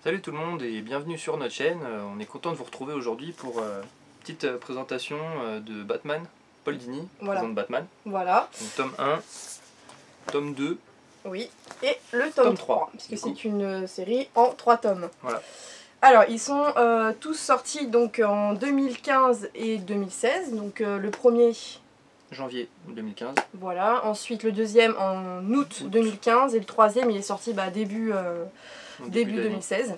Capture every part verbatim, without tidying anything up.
Salut tout le monde et bienvenue sur notre chaîne. On est content de vous retrouver aujourd'hui pour une euh, petite euh, présentation euh, de Batman. Paul Dini voilà. présente Batman. Voilà. Donc, tome un, tome deux. Oui, et le tome, tome trois, trois puisque c'est une série en trois tomes. Voilà. Alors, ils sont euh, tous sortis donc en deux mille quinze et deux mille seize. Donc euh, le premier... janvier deux mille quinze. Voilà. Ensuite, le deuxième en août, août. deux mille quinze. Et le troisième, il est sorti bah, début, euh, début, début deux mille seize.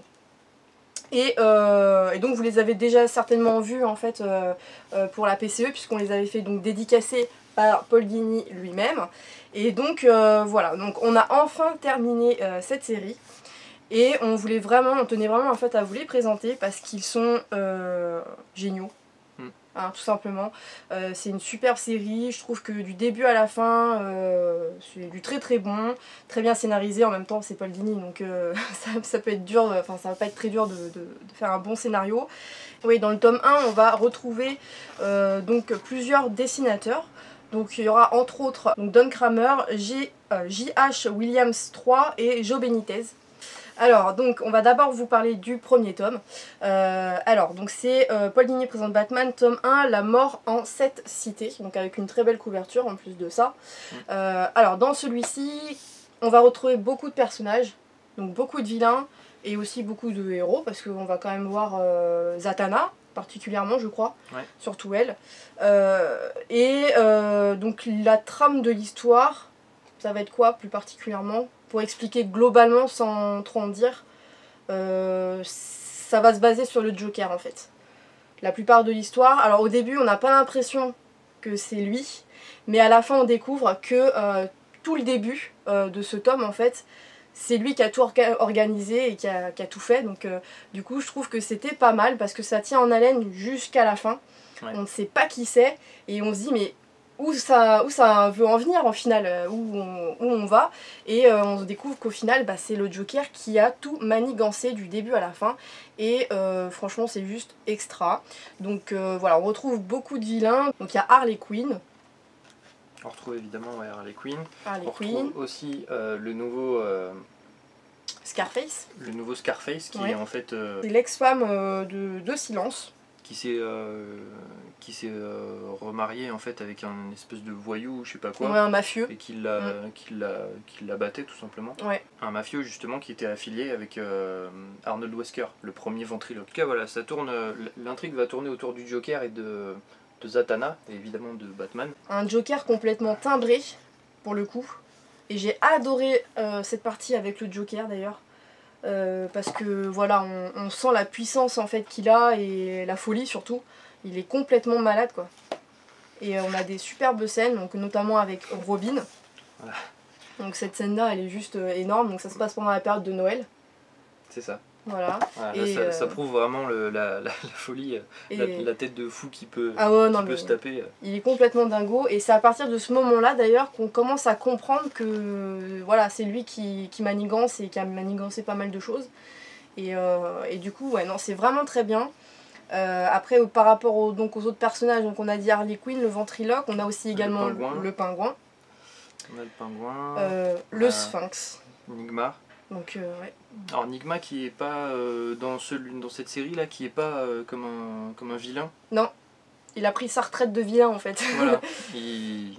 Et, euh, et donc vous les avez déjà certainement vus en fait euh, euh, pour la P C E, puisqu'on les avait fait donc dédicacés par Paul Dini lui-même. Et donc euh, voilà, donc on a enfin terminé euh, cette série. Et on voulait vraiment, on tenait vraiment en fait à vous les présenter parce qu'ils sont euh, géniaux. Mm. Hein, tout simplement. Euh, c'est une superbe série, je trouve que du début à la fin, euh, c'est du très très bon, très bien scénarisé. En même temps, c'est Paul Dini, donc euh, ça, ça peut être dur, enfin ça va pas être très dur de, de, de faire un bon scénario. Oui, dans le tome un, on va retrouver euh, donc plusieurs dessinateurs. Donc il y aura entre autres donc Don Kramer, J H Williams trois et Joe Benitez. Alors, donc, on va d'abord vous parler du premier tome. Euh, alors, donc c'est euh, Paul Dini présente Batman, tome un, La mort en sept cités. Donc avec une très belle couverture en plus de ça. Euh, alors, dans celui-ci, on va retrouver beaucoup de personnages, donc beaucoup de vilains et aussi beaucoup de héros, parce qu'on va quand même voir euh, Zatanna, particulièrement je crois, ouais. Surtout elle. Euh, et euh, donc la trame de l'histoire, ça va être quoi plus particulièrement ? Pour expliquer globalement sans trop en dire, euh, ça va se baser sur le Joker en fait. La plupart de l'histoire, alors au début on n'a pas l'impression que c'est lui, mais à la fin on découvre que euh, tout le début euh, de ce tome en fait, c'est lui qui a tout orga organisé et qui a, qui a tout fait, donc euh, du coup je trouve que c'était pas mal parce que ça tient en haleine jusqu'à la fin. Ouais. On ne sait pas qui c'est et on se dit mais où ça, où ça veut en venir en final, où on, où on va, et euh, on se découvre qu'au final bah, c'est le Joker qui a tout manigancé du début à la fin, et euh, franchement c'est juste extra. Donc euh, voilà, on retrouve beaucoup de vilains, donc il y a Harley Quinn. On retrouve évidemment ouais, Harley Quinn, Harley on Quinn. retrouve aussi euh, le nouveau... Euh... Scarface. Le nouveau Scarface qui ouais. est en fait... Euh... C'est l'ex-femme euh, de, de Silence. Qui s'est euh, qui s'est euh, remarié en fait avec un espèce de voyou, je sais pas quoi. Ouais, un mafieux. Et qui l'a mm. qui l'a qui l'a batté tout simplement. Ouais. Un mafieux justement qui était affilié avec euh, Arnold Wesker, le premier ventriloque. En tout cas voilà, ça tourne, l'intrigue va tourner autour du Joker et de, de Zatanna, et évidemment de Batman. Un Joker complètement timbré pour le coup. Et j'ai adoré euh, cette partie avec le Joker d'ailleurs. Euh, parce que voilà, on, on sent la puissance en fait qu'il a et la folie surtout. Il est complètement malade quoi. Et euh, on a des superbes scènes, donc notamment avec Robin. Voilà. Donc cette scène là elle est juste euh, énorme, donc ça se passe pendant la période de Noël. C'est ça. Voilà. voilà et ça, euh... ça prouve vraiment le, la, la, la folie, et... la, la tête de fou qui peut, ah ouais, qui non, peut se taper. Il est complètement dingo, et c'est à partir de ce moment-là d'ailleurs qu'on commence à comprendre que voilà, c'est lui qui, qui manigance et qui a manigancé pas mal de choses. Et, euh, et du coup, ouais, non, c'est vraiment très bien. Euh, après, euh, par rapport au, donc, aux autres personnages, donc on a dit Harley Quinn, le ventriloque, on a aussi également le pingouin. Le, le pingouin. On a le pingouin. Euh, le euh, sphinx. Nigma. Donc, euh, ouais. Alors Nigma qui est pas euh, dans, ce, dans cette série là, qui est pas euh, comme, un, comme un vilain. Non, il a pris sa retraite de vilain en fait. Voilà, il,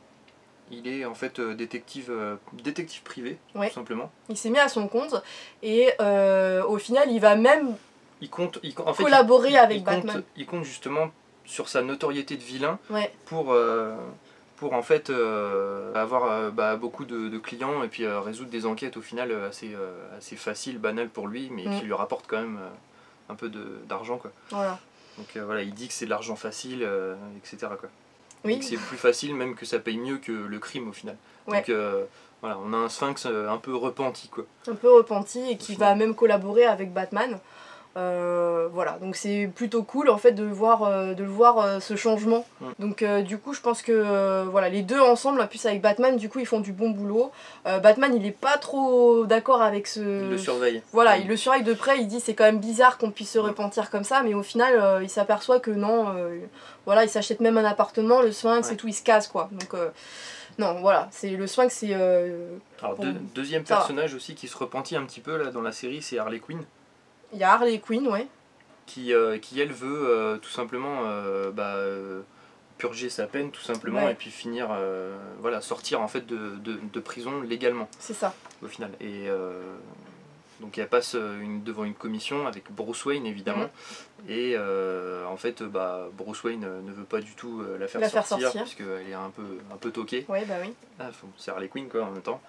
il est en fait euh, détective, euh, détective privé, ouais. Tout simplement. Il s'est mis à son compte et euh, au final il va même il compte, il, en fait, collaborer il, avec il Batman. Compte, il compte justement sur sa notoriété de vilain, ouais. pour... Euh, pour en fait euh, avoir euh, bah, beaucoup de, de clients et puis euh, résoudre des enquêtes au final euh, assez, euh, assez faciles, banales pour lui, mais mm. qui lui rapportent quand même euh, un peu d'argent quoi. Voilà. Donc euh, voilà, il dit que c'est de l'argent facile, euh, et cetera quoi. Oui. C'est plus facile, même que ça paye mieux que le crime au final. Ouais. Donc euh, voilà, on a un sphinx un peu repenti quoi. Un peu repenti et qui va même collaborer avec Batman. Euh, voilà, donc c'est plutôt cool en fait de voir, euh, de le voir euh, ce changement. Mm. Donc euh, du coup je pense que euh, voilà, les deux ensemble, en plus avec Batman, du coup ils font du bon boulot. Euh, Batman il est pas trop d'accord avec ce... Il le surveille. Voilà, mm. il le surveille de près, il dit c'est quand même bizarre qu'on puisse se repentir comme ça, mais au final euh, il s'aperçoit que non, euh, voilà, il s'achète même un appartement, le Sphinx ouais. et tout, il se casse quoi. Donc euh, non, voilà, c'est le Sphinx c'est... Euh, Alors bon, deux, deuxième personnage va. aussi qui se repentit un petit peu là dans la série, c'est Harley Quinn. Il y a Harley Quinn, ouais. Qui, euh, qui elle veut euh, tout simplement euh, bah, euh, purger sa peine tout simplement, ouais. Et puis finir, euh, voilà, sortir en fait de, de, de prison légalement. C'est ça. Au final. Et euh, donc elle passe une, devant une commission avec Bruce Wayne évidemment. Mmh. Et euh, en fait bah, Bruce Wayne ne veut pas du tout la faire la sortir, faire sortir. Puisqu'elle est un peu, un peu toquée. Ouais, bah oui. Ah, c'est Harley Quinn quoi en même temps.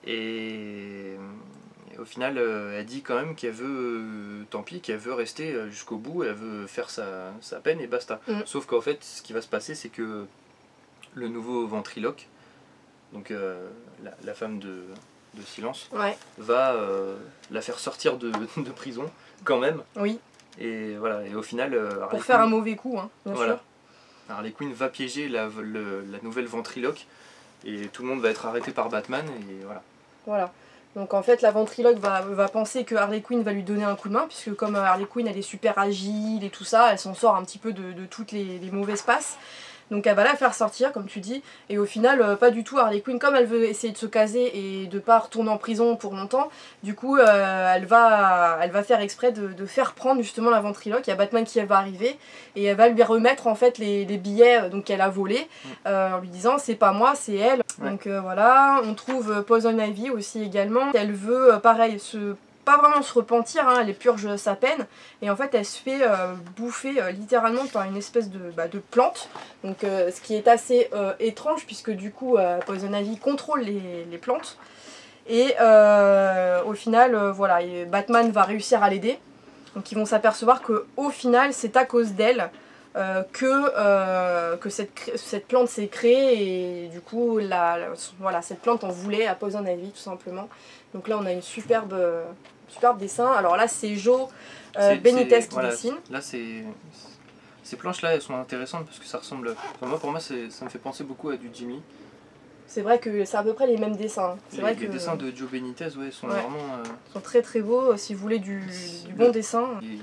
Et... au final, euh, elle dit quand même qu'elle veut, euh, tant pis, qu'elle veut rester euh, jusqu'au bout, elle veut faire sa, sa peine et basta. Mm. Sauf qu'en fait, ce qui va se passer, c'est que le nouveau ventriloque, donc euh, la, la femme de, de Silence, ouais. va euh, la faire sortir de, de prison, quand même. Oui. Et voilà, et au final... Euh, Pour Harley faire Quinn, un mauvais coup, hein, bien voilà. sûr. Harley Quinn va piéger la, le, la nouvelle ventriloque, et tout le monde va être arrêté par Batman, et voilà. Voilà. Donc en fait la ventriloque va, va penser que Harley Quinn va lui donner un coup de main, puisque comme Harley Quinn elle est super agile et tout ça, elle s'en sort un petit peu de, de toutes les, les mauvaises passes. Donc elle va la faire sortir comme tu dis, et au final euh, pas du tout. Harley Quinn, comme elle veut essayer de se caser et de pas retourner en prison pour longtemps, du coup euh, elle, va, elle va faire exprès de, de faire prendre justement la ventriloque. Il y a Batman qui va arriver et elle va lui remettre en fait les, les billets donc qu'elle a volés, euh, en lui disant c'est pas moi c'est elle. Ouais. Donc euh, voilà, on trouve Poison Ivy aussi également. Elle veut euh, pareil se... pas vraiment se repentir, hein, elle purge sa peine et en fait elle se fait euh, bouffer euh, littéralement par une espèce de, bah, de plante, donc euh, ce qui est assez euh, étrange puisque du coup euh, Poison Ivy contrôle les, les plantes et euh, au final euh, voilà, et Batman va réussir à l'aider, donc ils vont s'apercevoir que au final c'est à cause d'elle euh, que, euh, que cette, cette plante s'est créée et du coup la, la, voilà, cette plante en voulait à Poison Ivy tout simplement. Donc là on a une superbe euh, superbe dessin. Alors là c'est Joe euh, Benitez qui voilà, dessine. Là c'est... Ces planches là elles sont intéressantes parce que ça ressemble... Enfin, moi pour moi ça me fait penser beaucoup à du Jimmy. C'est vrai que c'est à peu près les mêmes dessins. Les, vrai les que... dessins de Joe Benitez ouais, sont ouais. vraiment... Euh... Ils sont très très beaux si vous voulez du, du bon le... dessin. Il...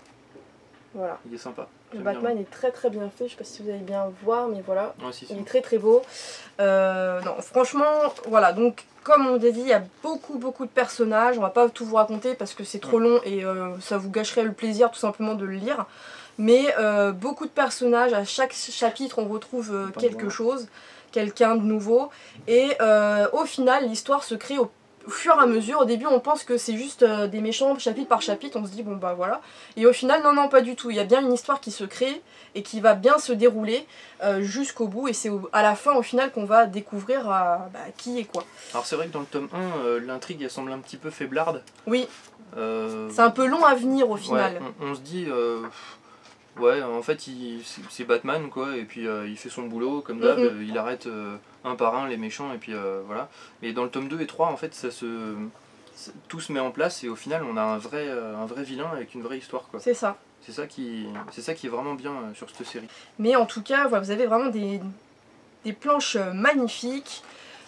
Voilà. Il est sympa. Le Batman bien. Est très très bien fait, je sais pas si vous allez bien voir mais voilà. Ouais, si, si. Il est très très beau. Euh, non franchement voilà, donc comme on a dit, il y a beaucoup beaucoup de personnages, on va pas tout vous raconter parce que c'est trop long et euh, ça vous gâcherait le plaisir tout simplement de le lire. Mais euh, beaucoup de personnages, à chaque chapitre on retrouve euh, quelque bon. chose, quelqu'un de nouveau. Et euh, au final l'histoire se crée au Au fur et à mesure. Au début on pense que c'est juste euh, des méchants chapitre par chapitre, on se dit bon bah voilà. Et au final non non pas du tout, il y a bien une histoire qui se crée et qui va bien se dérouler euh, jusqu'au bout et c'est à la fin au final qu'on va découvrir euh, bah, qui est quoi. Alors c'est vrai que dans le tome un, euh, l'intrigue elle semble un petit peu faiblarde. Oui, euh, c'est un peu long à venir au final. Ouais, on, on se dit... Euh... Ouais, en fait, c'est Batman, quoi, et puis euh, il fait son boulot, comme d'hab, mm-hmm. il arrête euh, un par un les méchants, et puis euh, voilà. Mais dans le tome deux et trois, en fait, ça se... tout se met en place, et au final, on a un vrai, euh, un vrai vilain avec une vraie histoire, quoi. C'est ça. C'est ça qui, c'est ça qui est vraiment bien euh, sur cette série. Mais en tout cas, voilà, vous avez vraiment des, des planches magnifiques.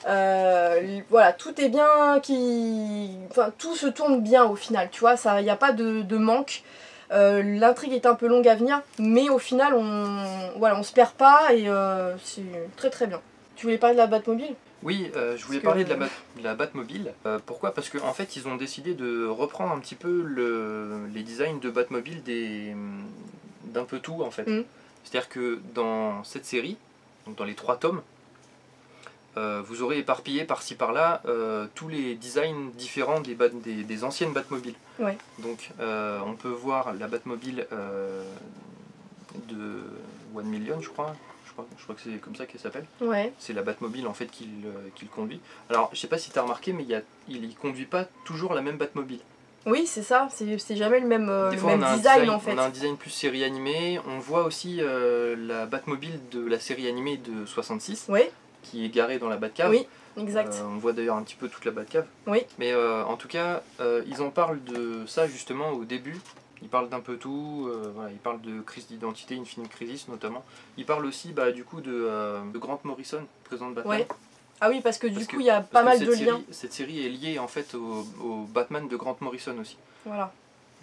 Euh, voilà, tout est bien, qui... enfin, tout se tourne bien au final, tu vois, il n'y a pas de, de manque. Euh, L'intrigue est un peu longue à venir, mais au final on voilà, on se perd pas et euh, c'est très très bien. Tu voulais parler de la Batmobile ? Oui, euh, je voulais Parce parler que... de, la Bat de la Batmobile. Euh, pourquoi ? Parce qu'en en fait ils ont décidé de reprendre un petit peu le, les designs de Batmobile d'un peu tout en fait. Mm. C'est-à-dire que dans cette série, donc dans les trois tomes, Euh, vous aurez éparpillé par-ci par-là euh, tous les designs différents des, des, des anciennes Batmobiles. Ouais. Donc euh, on peut voir la Batmobile euh, de One Million, je crois. Je crois, je crois que c'est comme ça qu'elle s'appelle. Ouais. C'est la Batmobile en fait qu'il euh, qu'il conduit. Alors je sais pas si tu as remarqué, mais y a, il ne conduit pas toujours la même Batmobile. Oui, c'est ça, c'est jamais le même, euh, Des fois, même on a design, design en fait. On a un design plus série animée. On voit aussi euh, la Batmobile de la série animée de soixante-six. Oui. Qui est garée dans la Batcave. Oui, exact. Euh, on voit d'ailleurs un petit peu toute la Batcave. Oui. Mais euh, en tout cas, euh, ils en parlent de ça justement au début. Ils parlent d'un peu tout. Euh, voilà, ils parlent de crise d'identité, Infinite Crisis notamment. Ils parlent aussi bah, du coup de, euh, de Grant Morrison, président de Batman. Ouais. Ah oui, parce que du parce coup, que, il y a pas mal de série, liens. Cette série est liée en fait au, au Batman de Grant Morrison aussi. Voilà. Voilà.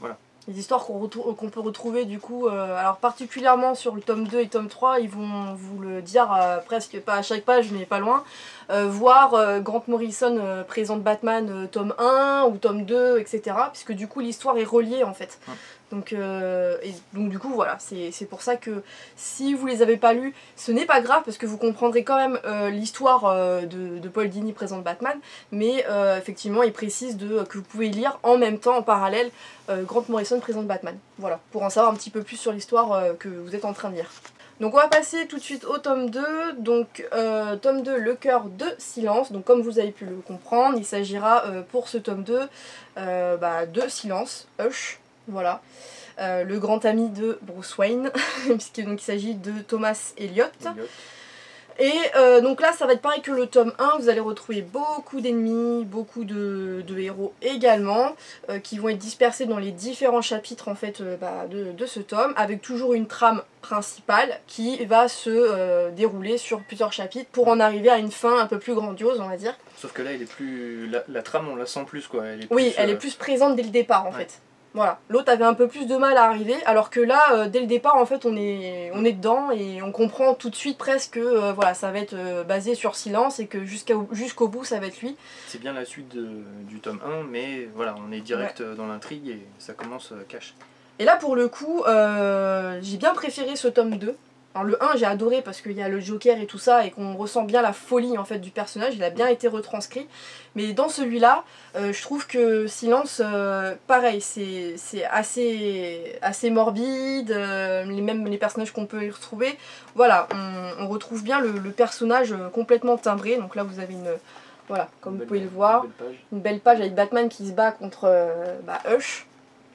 Les histoires qu'on qu'on peut retrouver du coup, euh, alors particulièrement sur le tome deux et tome trois, ils vont vous le dire euh, presque pas à chaque page mais pas loin. Euh, voir euh, Grant Morrison euh, présente Batman euh, tome un ou tome deux, et cetera. Puisque du coup l'histoire est reliée en fait. Ouais. Donc, euh, et donc du coup voilà, c'est pour ça que si vous les avez pas lus, ce n'est pas grave parce que vous comprendrez quand même euh, l'histoire euh, de, de Paul Dini présente Batman, mais euh, effectivement il précise de, que vous pouvez lire en même temps, en parallèle, euh, Grant Morrison présente Batman. Voilà, pour en savoir un petit peu plus sur l'histoire euh, que vous êtes en train de lire. Donc on va passer tout de suite au tome deux, donc euh, tome deux, le cœur de silence. Donc comme vous avez pu le comprendre, il s'agira euh, pour ce tome deux euh, bah, de silence, Hush. Voilà, euh, le grand ami de Bruce Wayne, puisqu'il s'agit de Thomas Elliott. Elliott. Et euh, donc là, ça va être pareil que le tome un, vous allez retrouver beaucoup d'ennemis, beaucoup de, de héros également, euh, qui vont être dispersés dans les différents chapitres en fait, euh, bah, de, de ce tome, avec toujours une trame principale qui va se euh, dérouler sur plusieurs chapitres pour en arriver à une fin un peu plus grandiose, on va dire. Sauf que là, il est plus... la, la trame, on la sent plus, quoi. Elle est oui, plus, elle euh... est plus présente dès le départ, en ouais. fait. Voilà, l'autre avait un peu plus de mal à arriver, alors que là, euh, dès le départ, en fait, on est, on est dedans et on comprend tout de suite presque que euh, voilà, ça va être euh, basé sur silence et que jusqu'au jusqu'au bout, ça va être lui. C'est bien la suite de, du tome un, mais voilà, on est direct ouais. dans l'intrigue et ça commence euh, cash. Et là, pour le coup, euh, j'ai bien préféré ce tome deux. Alors le un, j'ai adoré parce qu'il y a le Joker et tout ça et qu'on ressent bien la folie en fait du personnage, il a bien été retranscrit. Mais dans celui-là, euh, je trouve que Silence, euh, pareil, c'est assez, assez morbide, euh, les, même les personnages qu'on peut y retrouver. Voilà, on, on retrouve bien le, le personnage complètement timbré. Donc là, vous avez une, voilà, comme une vous pouvez le voir, une belle, une belle page avec Batman qui se bat contre euh, bah, Hush.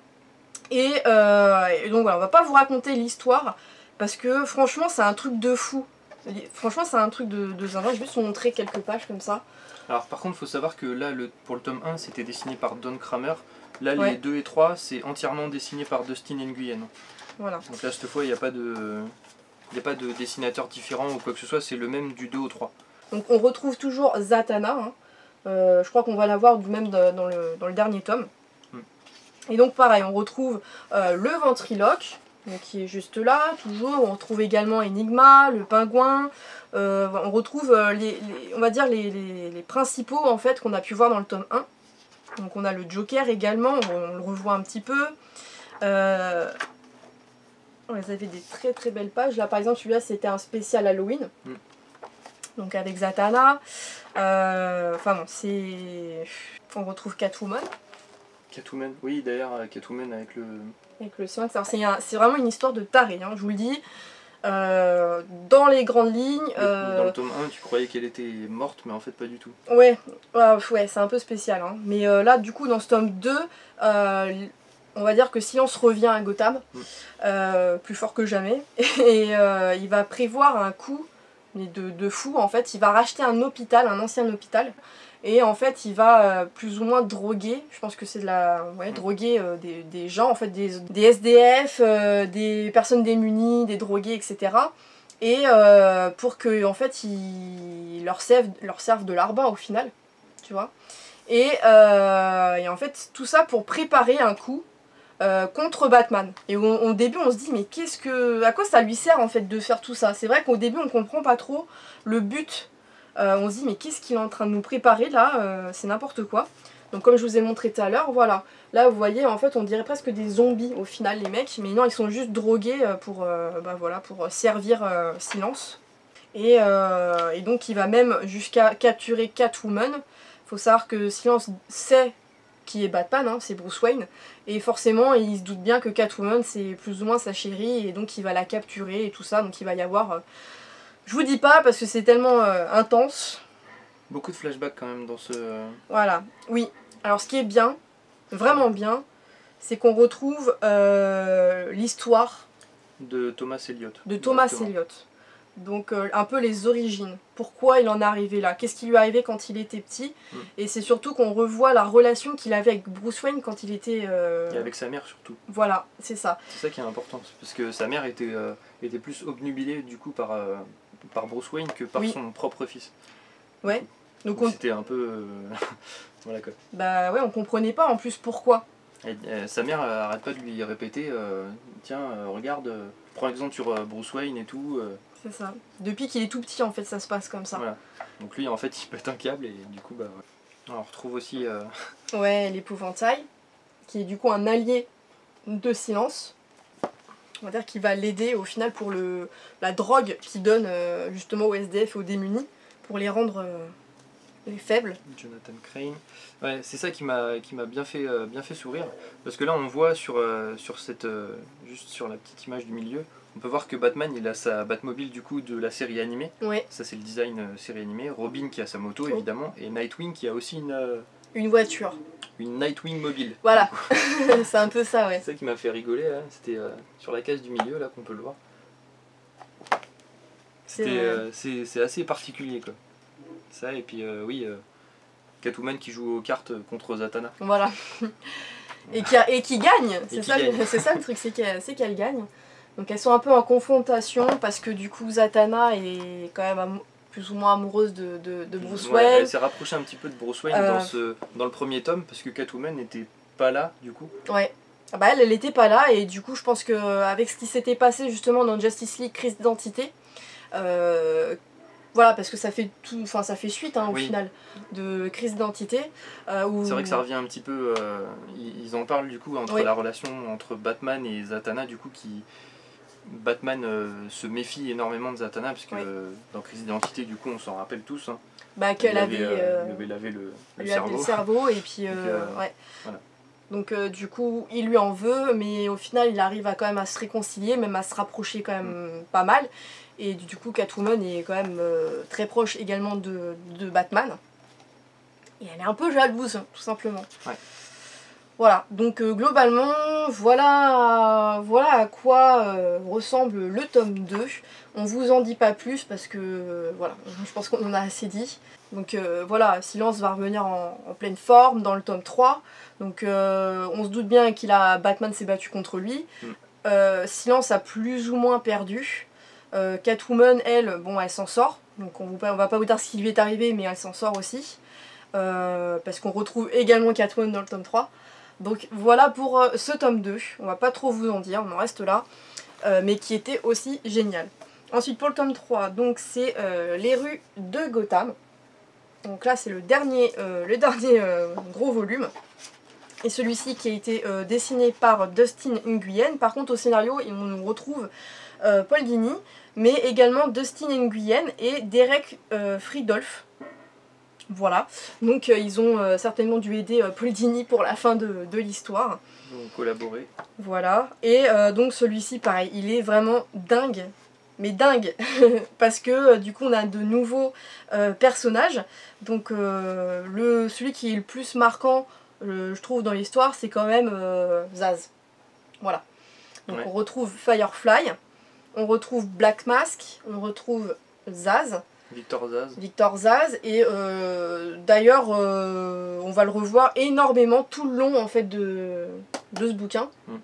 Et, euh, et donc voilà, on va pas vous raconter l'histoire. Parce que franchement c'est un truc de fou. Franchement c'est un truc de, de zinzin. Je vais juste vous montrer quelques pages comme ça. Alors par contre il faut savoir que là le, pour le tome un c'était dessiné par Don Kramer. Là ouais. les deux et trois c'est entièrement dessiné par Dustin Nguyen. Voilà. Donc là cette fois il n'y a pas de. Il n'y a pas de dessinateur différent ou quoi que ce soit, c'est le même du deux au trois. Donc on retrouve toujours Zatanna. Hein. Euh, je crois qu'on va la voir même dans le, dans le dernier tome. Hmm. Et donc pareil, on retrouve euh, le ventriloque. Donc, qui est juste là, toujours. On retrouve également Enigma, le pingouin. Euh, on retrouve euh, les, les, on va dire les, les, les principaux en fait qu'on a pu voir dans le tome un. Donc on a le Joker également, on, on le revoit un petit peu. Euh, on les avait des très très belles pages. Là par exemple celui-là c'était un spécial Halloween. Mm. Donc avec Zatanna. Euh, enfin bon, c'est. On retrouve Catwoman. Catwoman, oui d'ailleurs Catwoman avec le. Avec le Sphinx. Alors c'est vraiment une histoire de taré, hein, je vous le dis. Euh, dans les grandes lignes. Euh... Dans le tome un, tu croyais qu'elle était morte, mais en fait pas du tout. Ouais, euh, ouais c'est un peu spécial. Hein. Mais euh, là, du coup, dans ce tome deux, euh, on va dire que Silence revient à Gotham, mm. euh, plus fort que jamais. Et euh, il va prévoir un coup mais de, de fou, en fait. Il va racheter un hôpital, un ancien hôpital. Et en fait, il va euh, plus ou moins droguer, je pense que c'est de la... Ouais, droguer euh, des, des gens, en fait, des, des S D F, euh, des personnes démunies, des drogués, et cetera. Et euh, pour que, en fait, ils leur servent, leur servent de larbin au final, tu vois. Et, euh, et en fait, tout ça pour préparer un coup euh, contre Batman. Et au, au début, on se dit, mais qu'est-ce que... À quoi ça lui sert, en fait, de faire tout ça? C'est vrai qu'au début, on comprend pas trop le but. Euh, on se dit mais qu'est-ce qu'il est en train de nous préparer là, euh, c'est n'importe quoi. Donc comme je vous ai montré tout à l'heure, voilà. Là vous voyez en fait on dirait presque des zombies au final les mecs, mais non ils sont juste drogués pour, euh, bah, voilà, pour servir euh, Silence. Et, euh, et donc il va même jusqu'à capturer Catwoman. Faut savoir que Silence sait qui est Batman, hein, c'est Bruce Wayne. Et forcément il se doute bien que Catwoman c'est plus ou moins sa chérie et donc il va la capturer et tout ça. Donc il va y avoir... Euh, Je vous dis pas parce que c'est tellement euh, intense. Beaucoup de flashbacks quand même dans ce... Voilà, oui. Alors ce qui est bien, vraiment bien, c'est qu'on retrouve euh, l'histoire... De Thomas Elliott. De Thomas Elliott. Donc euh, un peu les origines. Pourquoi il en est arrivé là? Qu'est-ce qui lui est arrivé quand il était petit? mm. Et c'est surtout qu'on revoit la relation qu'il avait avec Bruce Wayne quand il était... Euh... Et avec sa mère surtout. Voilà, c'est ça. C'est ça qui est important. Parce que sa mère était, euh, était plus obnubilée du coup par... Euh... par Bruce Wayne que par oui. son propre fils. Ouais. Donc, Donc on... c'était un peu... Euh... voilà quoi. Bah ouais, on comprenait pas en plus pourquoi. Et, euh, sa mère euh, arrête pas de lui répéter euh, tiens, euh, regarde, euh, prends exemple sur euh, Bruce Wayne et tout. Euh. C'est ça. Depuis qu'il est tout petit, en fait, ça se passe comme ça. Voilà. Donc lui, en fait, il pète un câble et du coup, bah ouais. Alors, on retrouve aussi. Euh... Ouais, l'épouvantail, qui est du coup un allié de Silence. On va dire qu'il va l'aider au final pour le, la drogue qu'il donne euh, justement aux S D F et aux démunis, pour les rendre euh, les faibles. Jonathan Crane. Ouais, c'est ça qui m'a qui m'a bien fait euh, bien fait sourire, parce que là on voit sur euh, sur cette euh, juste sur la petite image du milieu, on peut voir que Batman il a sa Batmobile du coup de la série animée. Ouais. Ça c'est le design euh, série animée. Robin qui a sa moto Oh. évidemment, et Nightwing qui a aussi une euh, une voiture. Une Nightwing mobile. Voilà. C'est un peu ça, ouais. C'est ça qui m'a fait rigoler, hein. C'était euh, sur la case du milieu là qu'on peut le voir. C'est euh, assez particulier quoi. Ça et puis euh, oui, euh, Catwoman qui joue aux cartes contre Zatanna. Voilà. Et qui, a, et qui gagne. C'est ça, ça le truc, c'est qu'elle qu'elle gagne. Donc elles sont un peu en confrontation parce que du coup Zatanna est quand même am plus ou moins amoureuse de, de, de Bruce Wayne. Ouais, elle s'est rapprochée un petit peu de Bruce Wayne euh... dans, ce, dans le premier tome parce que Catwoman n'était pas là du coup. Ouais. Ah bah elle, elle était pas là et du coup je pense qu'avec ce qui s'était passé justement dans Justice League Crise d'identité, euh, voilà, parce que ça fait tout, enfin ça fait suite hein, au oui. final de Crise d'identité. Euh, où... C'est vrai que ça revient un petit peu, euh, ils, ils en parlent du coup entre oui. la relation entre Batman et Zatanna du coup qui... Batman euh, se méfie énormément de Zatanna parce que oui. euh, dans Crise d'identité du coup on s'en rappelle tous. Hein. Bah qu'elle avait, avait, euh, avait lavé le, le lui cerveau. Avait le cerveau et puis euh, Donc, euh, ouais. Voilà. Donc euh, du coup il lui en veut mais au final il arrive à quand même à se réconcilier, même à se rapprocher quand même mm. pas mal. Et du coup Catwoman est quand même euh, très proche également de, de Batman. Et elle est un peu jalouse tout simplement. Ouais. Voilà, donc euh, globalement, voilà, voilà à quoi euh, ressemble le tome deux. On vous en dit pas plus parce que, euh, voilà, je pense qu'on en a assez dit. Donc euh, voilà, Silence va revenir en, en pleine forme dans le tome trois. Donc euh, on se doute bien qu'il a Batman s'est battu contre lui. Mm. Euh, Silence a plus ou moins perdu. Euh, Catwoman, elle, bon, elle s'en sort. Donc on, vous, on va pas vous dire ce qui lui est arrivé, mais elle s'en sort aussi. Euh, parce qu'on retrouve également Catwoman dans le tome trois. Donc voilà pour euh, ce tome deux, on va pas trop vous en dire, on en reste là, euh, mais qui était aussi génial. Ensuite pour le tome trois, donc c'est euh, les rues de Gotham. Donc là c'est le dernier, euh, le dernier euh, gros volume. Et celui-ci qui a été euh, dessiné par Dustin Nguyen. Par contre au scénario on retrouve euh, Paul Dini, mais également Dustin Nguyen et Derek euh, Fridolf. Voilà, donc euh, ils ont euh, certainement dû aider euh, Paul Dini pour la fin de, de l'histoire. Ils ont collaboré. Voilà, et euh, donc celui-ci pareil, il est vraiment dingue, mais dingue, parce que euh, du coup on a de nouveaux euh, personnages. Donc euh, le, celui qui est le plus marquant, euh, je trouve, dans l'histoire, c'est quand même euh, Zaz. Voilà, donc ouais. On retrouve Firefly, on retrouve Black Mask, on retrouve Zaz. Victor Zaz. Victor Zaz, et euh, d'ailleurs euh, on va le revoir énormément tout le long en fait de, de ce bouquin. Mm.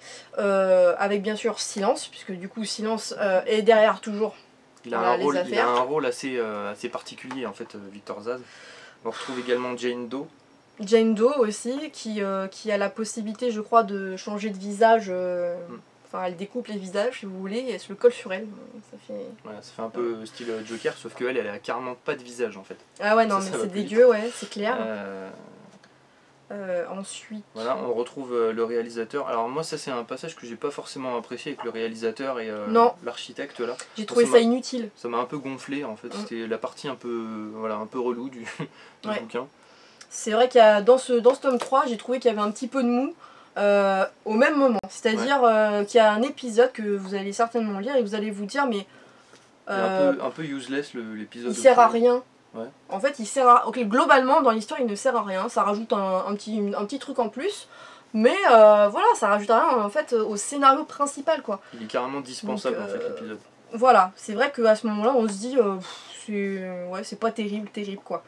Euh, avec bien sûr Silence, puisque du coup Silence euh, est derrière toujours. Il a, voilà, un, rôle, il a un rôle assez, euh, assez particulier en fait, Victor Zaz. On retrouve également Jane Doe. Jane Doe aussi, qui, euh, qui a la possibilité je crois de changer de visage. Euh, mm. Enfin, elle découpe les visages si vous voulez et elle se le colle sur elle. Ça fait, ouais, ça fait un peu ouais. style Joker, sauf qu'elle, elle a carrément pas de visage en fait. Ah ouais, non, ça, mais c'est dégueu, ouais, c'est clair. Euh... Euh, ensuite. Voilà, on retrouve le réalisateur. Alors, moi, ça, c'est un passage que j'ai pas forcément apprécié avec le réalisateur et euh, l'architecte là. J'ai trouvé ça, ça inutile. Ça m'a un peu gonflé en fait. Mm. C'était la partie un peu, voilà, un peu relou du, du ouais. bouquin. C'est vrai qu'il y a dans ce, dans ce tome trois, j'ai trouvé qu'il y avait un petit peu de mou. Euh, au même moment, c'est-à-dire ouais. euh, qu'il y a un épisode que vous allez certainement lire et vous allez vous dire mais euh, un, peu, un peu useless l'épisode. Il sert à rien. Ouais. En fait, il sert à. Ok, globalement dans l'histoire, il ne sert à rien. Ça rajoute un, un petit un petit truc en plus, mais euh, voilà, ça rajoute à rien en fait au scénario principal quoi. Il est carrément dispensable Donc, euh, en fait l'épisode. Voilà, c'est vrai qu'à ce moment-là, on se dit euh, c'est ouais, c'est pas terrible, terrible quoi.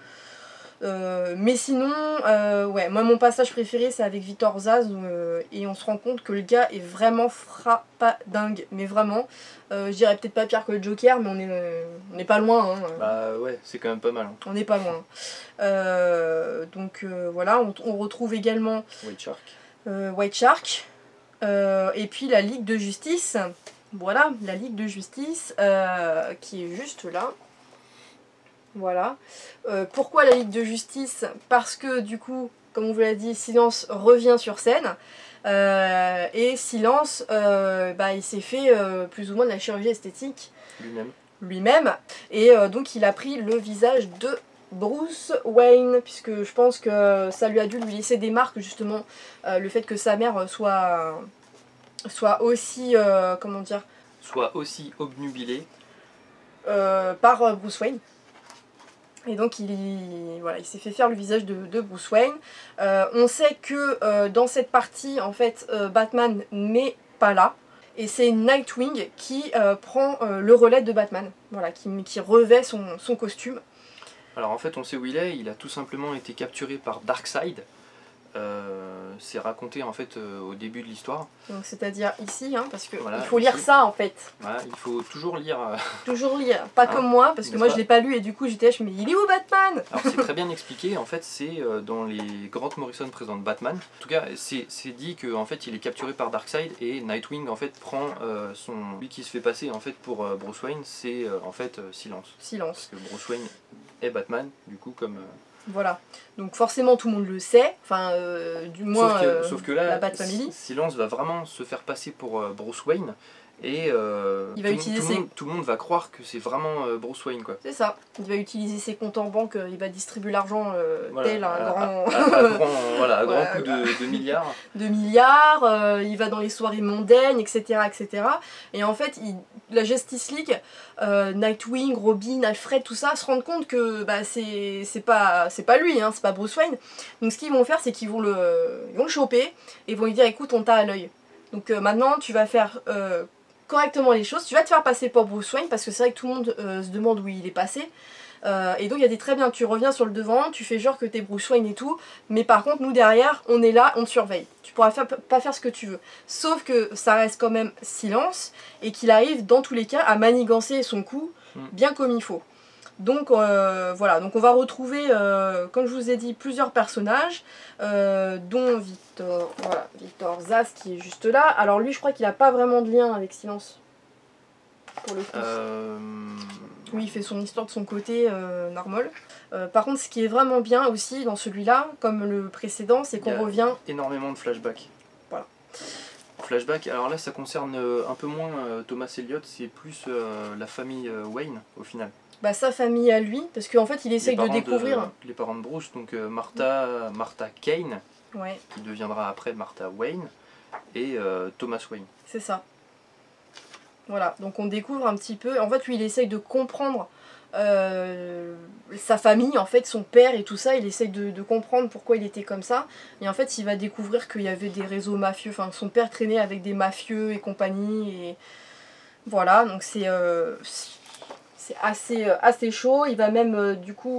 Euh, mais sinon, euh, ouais, moi mon passage préféré c'est avec Victor Zaz euh, et on se rend compte que le gars est vraiment frappadingue, mais vraiment, euh, je dirais peut-être pas pire que le Joker, mais on est, euh, on est pas loin. Hein. Bah ouais, c'est quand même pas mal. Hein. On n'est pas loin. Euh, donc euh, voilà, on, on retrouve également White Shark. euh, White Shark, euh, et puis la Ligue de Justice. Voilà, la Ligue de Justice euh, qui est juste là. Voilà. Euh, pourquoi la Ligue de Justice? Parce que du coup, comme on vous l'a dit, Silence revient sur scène. Euh, et Silence, euh, bah, il s'est fait euh, plus ou moins de la chirurgie esthétique lui-même. Lui-même. Et euh, donc il a pris le visage de Bruce Wayne, puisque je pense que ça lui a dû lui laisser des marques, justement, euh, le fait que sa mère soit, soit aussi, euh, comment dire, soit aussi obnubilée euh, par Bruce Wayne. Et donc il, voilà, il s'est fait faire le visage de, de Bruce Wayne. Euh, on sait que euh, dans cette partie, en fait, euh, Batman n'est pas là. Et c'est Nightwing qui euh, prend euh, le relais de Batman, voilà, qui, qui revêt son, son costume. Alors en fait on sait où il est, il a tout simplement été capturé par Darkseid. Euh, c'est raconté en fait euh, au début de l'histoire. Donc c'est-à-dire ici, hein, parce que voilà, il faut ici. lire ça en fait. Voilà, il faut toujours lire. Euh... Toujours lire, pas hein, comme moi, parce que moi pas je l'ai pas lu et du coup j'étais là, je me dis il est où Batman? Alors c'est très bien expliqué, en fait c'est euh, dans les Grant Morrison présente Batman. En tout cas c'est dit que en fait il est capturé par Darkseid et Nightwing en fait prend euh, son... Lui qui se fait passer en fait pour euh, Bruce Wayne, c'est euh, en fait euh, Silence. Silence. Parce que Bruce Wayne est Batman, du coup comme... Euh... Voilà, donc forcément tout le monde le sait, enfin euh, du moins sauf que, euh, sauf que là, la Bat-Family. Silence va vraiment se faire passer pour euh, Bruce Wayne et euh, il va tout, utiliser tout, ses... le monde, tout le monde va croire que c'est vraiment euh, Bruce Wayne quoi. C'est ça, il va utiliser ses comptes en banque, euh, il va distribuer l'argent euh, voilà, tel un à, grand... À, à, à grand, voilà, à grand ouais, coup de, de milliards. De milliards, euh, il va dans les soirées mondaines, et cetera et cetera. Et en fait, il, la Justice League, euh, Nightwing, Robin, Alfred, tout ça, se rendent compte que bah, c'est pas, pas lui, hein, c'est pas Bruce Wayne. Donc ce qu'ils vont faire, c'est qu'ils vont, le, ils vont le choper et vont lui dire écoute, on t'a à l'œil. Donc euh, maintenant, tu vas faire... Euh, correctement les choses, tu vas te faire passer pour Bruce Wayne parce que c'est vrai que tout le monde euh, se demande où il est passé euh, et donc il y a des très bien, tu reviens sur le devant, tu fais genre que t'es Bruce Wayne et tout, mais par contre nous derrière on est là, on te surveille, tu pourras faire, pas faire ce que tu veux, sauf que ça reste quand même Silence et qu'il arrive dans tous les cas à manigancer son coup bien comme il faut. Donc euh, voilà, donc on va retrouver, euh, comme je vous ai dit, plusieurs personnages, euh, dont Victor, voilà, Victor Zsasz qui est juste là. Alors lui, je crois qu'il n'a pas vraiment de lien avec Silence, pour le coup. Euh... Lui, il fait son histoire de son côté, euh, normal. Euh, par contre, ce qui est vraiment bien aussi dans celui-là, comme le précédent, c'est qu'on revient... énormément de flashbacks. Voilà. Flashback, alors là ça concerne un peu moins euh, Thomas Elliott, c'est plus euh, la famille euh, Wayne au final. Bah, sa famille à lui, parce qu'en fait il essaye de découvrir... De, les parents de Bruce, donc euh, Martha, Martha Kane, ouais. qui deviendra après Martha Wayne, et euh, Thomas Wayne. C'est ça. Voilà, donc on découvre un petit peu... En fait lui il essaye de comprendre euh, sa famille, en fait son père et tout ça, il essaye de, de comprendre pourquoi il était comme ça. Et en fait il va découvrir qu'il y avait des réseaux mafieux, enfin son père traînait avec des mafieux et compagnie. Et voilà, donc c'est... Euh, c'est assez, euh, assez chaud, il va même euh, du coup...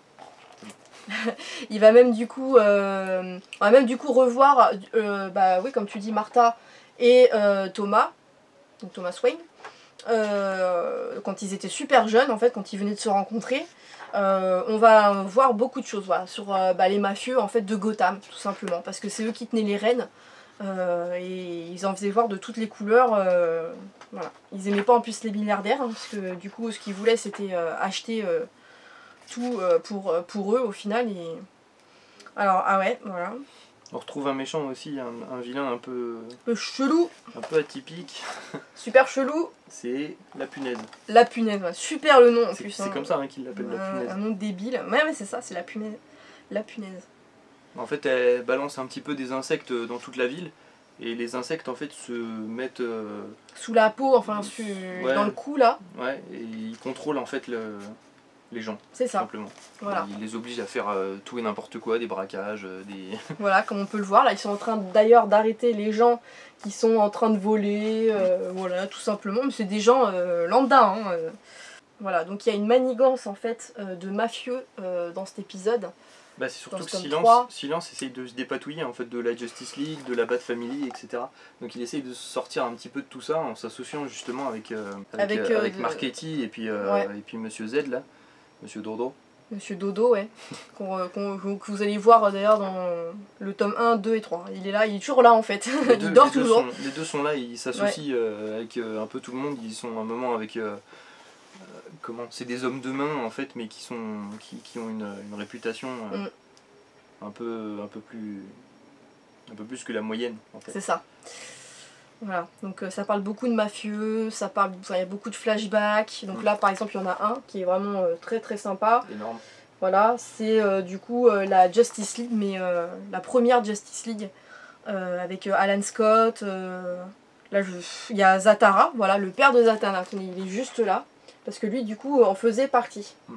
il va même du coup... Euh, on va même du coup revoir, euh, bah oui comme tu dis, Martha et euh, Thomas, donc Thomas Wayne, euh, quand ils étaient super jeunes en fait, quand ils venaient de se rencontrer. Euh, on va voir beaucoup de choses voilà, sur euh, bah, les mafieux en fait, de Gotham, tout simplement, parce que c'est eux qui tenaient les rênes. Euh, et ils en faisaient voir de toutes les couleurs. Euh, voilà. Ils aimaient pas en plus les milliardaires, hein, parce que du coup ce qu'ils voulaient c'était euh, acheter euh, tout euh, pour, pour eux au final. Et... Alors ah ouais, voilà. On retrouve un méchant aussi, un, un vilain un peu... Un peu chelou. Un peu atypique. Super chelou. C'est la punaise. La punaise, ouais. Super le nom en plus. C'est hein. comme ça hein, qu'ils l'appellent la punaise. Un, un nom débile. Ouais mais c'est ça, c'est la punaise. La punaise. En fait, elle balance un petit peu des insectes dans toute la ville. Et les insectes, en fait, se mettent... Euh... Sous la peau, enfin, su... ouais. Dans le cou, là. Ouais, et ils contrôlent, en fait, le... les gens. C'est ça. Simplement. Voilà. Ils les obligent à faire euh, tout et n'importe quoi, des braquages, euh, des... Voilà, comme on peut le voir. Là, ils sont en train, d'ailleurs, d'arrêter les gens qui sont en train de voler. Euh, voilà, tout simplement. Mais c'est des gens euh, lambda, hein. Euh. Voilà, donc il y a une manigance, en fait, euh, de mafieux euh, dans cet épisode. Bah c'est surtout que Silence, Silence essaye de se dépatouiller en fait de la Justice League, de la Bat-Family, et cetera. Donc il essaye de sortir un petit peu de tout ça en s'associant justement avec, euh, avec, avec, euh, avec de... Marchetti et puis, euh, ouais. et puis Monsieur Z là, Monsieur Dodo. Monsieur Dodo, ouais. qu'on, qu'on, que vous allez voir d'ailleurs dans le tome un, deux et trois. Il est là, il est toujours là en fait. Les deux, il dort les deux toujours. Sont, les deux sont là, ils s'associent ouais. euh, avec euh, un peu tout le monde. Ils sont un moment avec... Euh, euh, comment c'est des hommes de main en fait, mais qui, sont, qui, qui ont une, une réputation euh, mm. un, peu, un, peu plus, un peu plus que la moyenne. En fait. C'est ça. Voilà, donc euh, ça parle beaucoup de mafieux, ça parle, enfin, il y a beaucoup de flashbacks. Donc mmh. là par exemple il y en a un qui est vraiment euh, très très sympa. Énorme. Voilà, c'est euh, du coup euh, la Justice League, mais euh, la première Justice League euh, avec euh, Alan Scott. Euh, là je... il y a Zatara, voilà, le père de Zatanna, il est juste là parce que lui du coup en faisait partie. Mmh.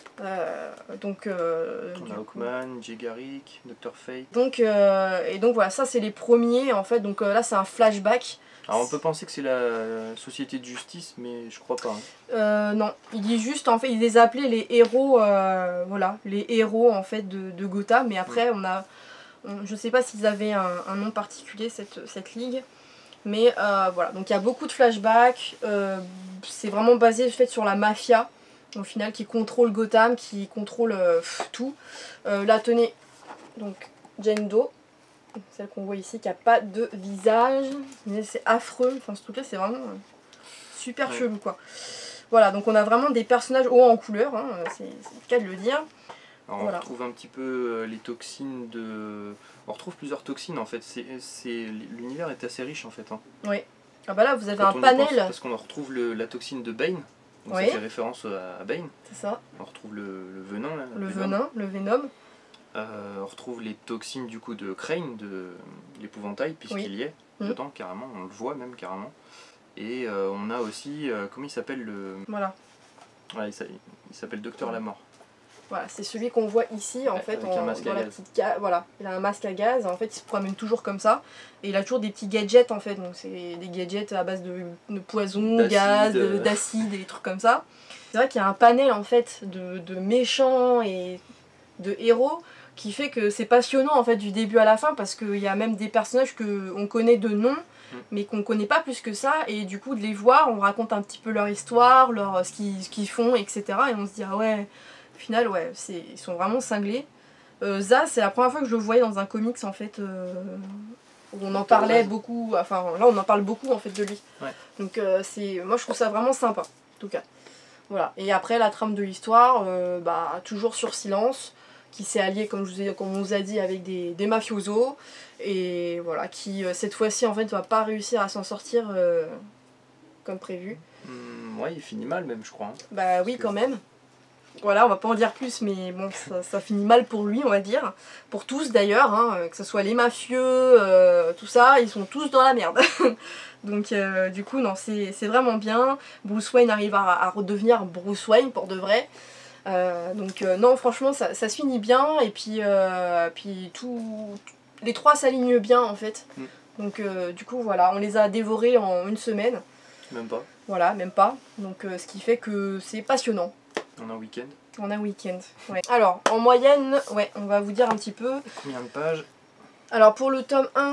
Euh, donc euh, on a Hawkman, Jay Garrick, docteur Fate. Donc euh, et donc voilà, ça c'est les premiers en fait. Donc euh, là c'est un flashback. Alors on peut penser que c'est la société de justice, mais je crois pas. Hein. Euh, non, il dit juste en fait, il les a appelés les héros, euh, voilà, les héros en fait de, de Gotham. Mais après on a, on, je sais pas s'ils avaient un, un nom particulier cette cette ligue. Mais euh, voilà, donc il y a beaucoup de flashbacks. Euh, c'est vraiment basé en fait sur la mafia. Au final, qui contrôle Gotham, qui contrôle euh, tout. Euh, là, tenez, donc Jane Doe, celle qu'on voit ici, qui n'a pas de visage. Mais c'est affreux, enfin ce truc-là, c'est vraiment euh, super ouais. chelou, quoi. Voilà, donc on a vraiment des personnages hauts en couleur, hein, c'est le cas de le dire. Alors, voilà. On retrouve un petit peu les toxines de... On retrouve plusieurs toxines, en fait. L'univers est assez riche, en fait. Hein. Oui. Ah bah là, vous avez Quand un panel... Pense, parce qu'on retrouve le, la toxine de Bane. Donc oui. Ça fait référence à Bane. C'est ça. On retrouve le, le venin. Là, le venin, venin le Venom. Euh, on retrouve les toxines du coup de Crane, de l'épouvantail, puisqu'il oui. y est mmh. dedans carrément, on le voit même carrément. Et euh, on a aussi, euh, comment il s'appelle le... Voilà. Ouais, il s'appelle Docteur Lamort. Voilà, c'est celui qu'on voit ici en ouais, fait. Avec en, un masque à gaz. Ga... Voilà, il a un masque à gaz, en fait il se promène toujours comme ça. Et il a toujours des petits gadgets en fait, donc c'est des gadgets à base de, de poison, gaz, d'acide et des trucs comme ça. C'est vrai qu'il y a un panel en fait de, de méchants et de héros qui fait que c'est passionnant en fait du début à la fin parce qu'il y a même des personnages qu'on connaît de nom mais qu'on connaît pas plus que ça et du coup de les voir on raconte un petit peu leur histoire, leur, ce qu'ils ce qu'ils font, et cetera. Et on se dit ah ouais, au final ouais, ils sont vraiment cinglés. Euh, Za c'est la première fois que je le voyais dans un comics en fait euh, où on en parlait beaucoup, enfin là on en parle beaucoup en fait de lui. Ouais. Donc euh, c'est, moi je trouve ça vraiment sympa en tout cas. Voilà. Et après la trame de l'histoire, euh, bah, toujours sur silence, qui s'est allié comme, je vous ai, comme on vous a dit avec des, des mafiosos, et voilà, qui euh, cette fois-ci en fait va pas réussir à s'en sortir euh, comme prévu. Mmh, ouais, il finit mal même je crois. Hein. Bah oui que... quand même. Voilà, on va pas en dire plus, mais bon, ça, ça finit mal pour lui, on va dire. Pour tous d'ailleurs, hein, que ce soit les mafieux, euh, tout ça, ils sont tous dans la merde. Donc euh, du coup, non, c'est vraiment bien. Bruce Wayne arrive à, à redevenir Bruce Wayne pour de vrai. Euh, donc euh, non, franchement, ça, ça se finit bien. Et puis, euh, puis tout, les trois s'alignent bien en fait. Mm. Donc euh, du coup, voilà, on les a dévorés en une semaine. Même pas. Voilà, même pas. Donc euh, ce qui fait que c'est passionnant. On a un week-end. On a un week-end, ouais. Alors, en moyenne, ouais, on va vous dire un petit peu. Combien de pages? Alors, pour le tome un,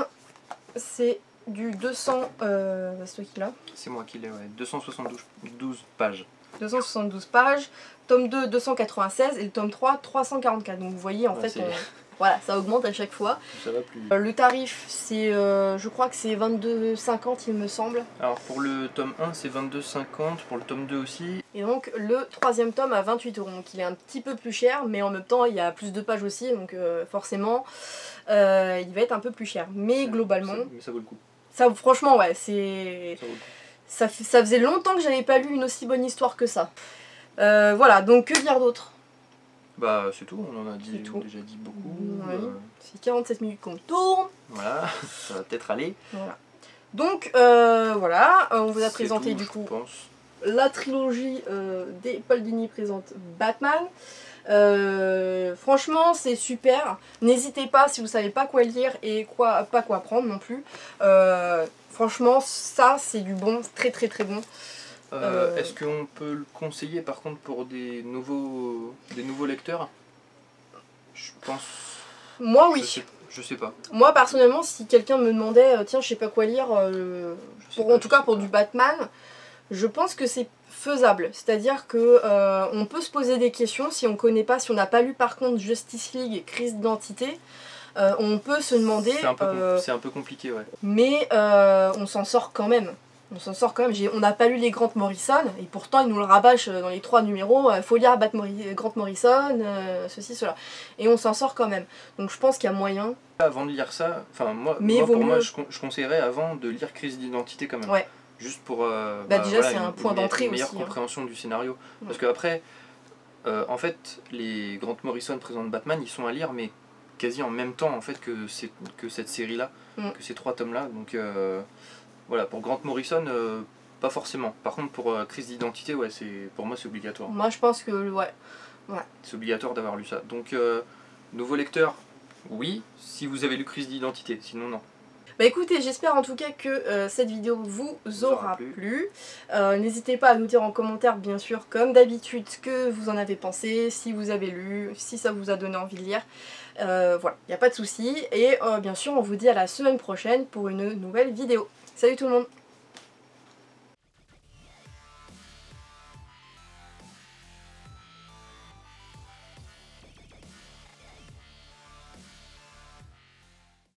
c'est du deux cents... Euh, c'est toi qui l'as? C'est moi qui l'ai, ouais. deux cent soixante-douze pages. deux cent soixante-douze pages. Tome deux, deux cent quatre-vingt-seize. Et le tome trois, trois cent quarante-quatre. Donc, vous voyez, en ouais, fait, on... voilà, ça augmente à chaque fois. Ça va plus. Euh, le tarif, c'est, euh, je crois que c'est vingt-deux cinquante, il me semble. Alors, pour le tome un, c'est vingt-deux cinquante. Pour le tome deux aussi. Et donc, le troisième tome à vingt-huit euros. Donc, il est un petit peu plus cher, mais en même temps, il y a plus de pages aussi. Donc, euh, forcément, euh, il va être un peu plus cher. Mais ça, globalement... Ça, mais ça vaut le coup. Ça, franchement, ouais, c'est... Ça, ça faisait longtemps que j'avais pas lu une aussi bonne histoire que ça. Euh, voilà, donc que dire d'autre? Bah c'est tout, on en a dit, déjà dit beaucoup. Oui. Euh... C'est quarante-sept minutes qu'on tourne. Voilà, ça va peut-être aller. Voilà. Donc euh, voilà, on vous a présenté tout, du coup pense. la trilogie euh, des Paul Dini présente Batman. Euh, franchement c'est super. N'hésitez pas si vous savez pas quoi lire et quoi, pas quoi prendre non plus. Euh, franchement ça c'est du bon, très très très bon. Euh, euh... Est-ce qu'on peut le conseiller par contre pour des nouveaux, des nouveaux lecteurs? Je pense... Moi oui. Je sais, je sais pas. Moi personnellement si quelqu'un me demandait tiens je sais pas quoi lire, euh, pour, en tout cas pour pas. du Batman, Je pense que c'est faisable, c'est-à-dire que euh, on peut se poser des questions si on connaît pas, si on n'a pas lu par contre Justice League et Crise d'identité, euh, on peut se demander... C'est un, euh, un peu compliqué, ouais. Mais euh, on s'en sort quand même. On s'en sort quand même. On n'a pas lu les Grant Morrison, et pourtant ils nous le rabâchent dans les trois numéros, il faut lire Mori Grant Morrison, euh, ceci, cela. Et on s'en sort quand même. Donc je pense qu'il y a moyen. Avant de lire ça, enfin moi, Mais moi pour mieux... moi je, je conseillerais avant de lire Crise d'identité quand même. Ouais. Juste pour euh, bah, bah, déjà voilà, c'est un une, point d'entrée aussi. Une meilleure hein. compréhension du scénario. Ouais. Parce qu'après, euh, en fait, les Grant Morrison présentent Batman, ils sont à lire, mais quasi en même temps en fait que, que cette série-là, mm. que ces trois tomes-là. Donc euh, voilà, pour Grant Morrison, euh, pas forcément. Par contre, pour euh, Crise d'identité, ouais, pour moi c'est obligatoire. Moi je pense que, ouais. ouais. C'est obligatoire d'avoir lu ça. Donc, euh, nouveaux lecteurs, oui, si vous avez lu Crise d'identité, sinon non. Bah écoutez, j'espère en tout cas que euh, cette vidéo vous aura plu. plu. Euh, N'hésitez pas à nous dire en commentaire, bien sûr, comme d'habitude, ce que vous en avez pensé, si vous avez lu, si ça vous a donné envie de lire. Euh, voilà, il n'y a pas de souci. Et euh, bien sûr, on vous dit à la semaine prochaine pour une nouvelle vidéo. Salut tout le monde!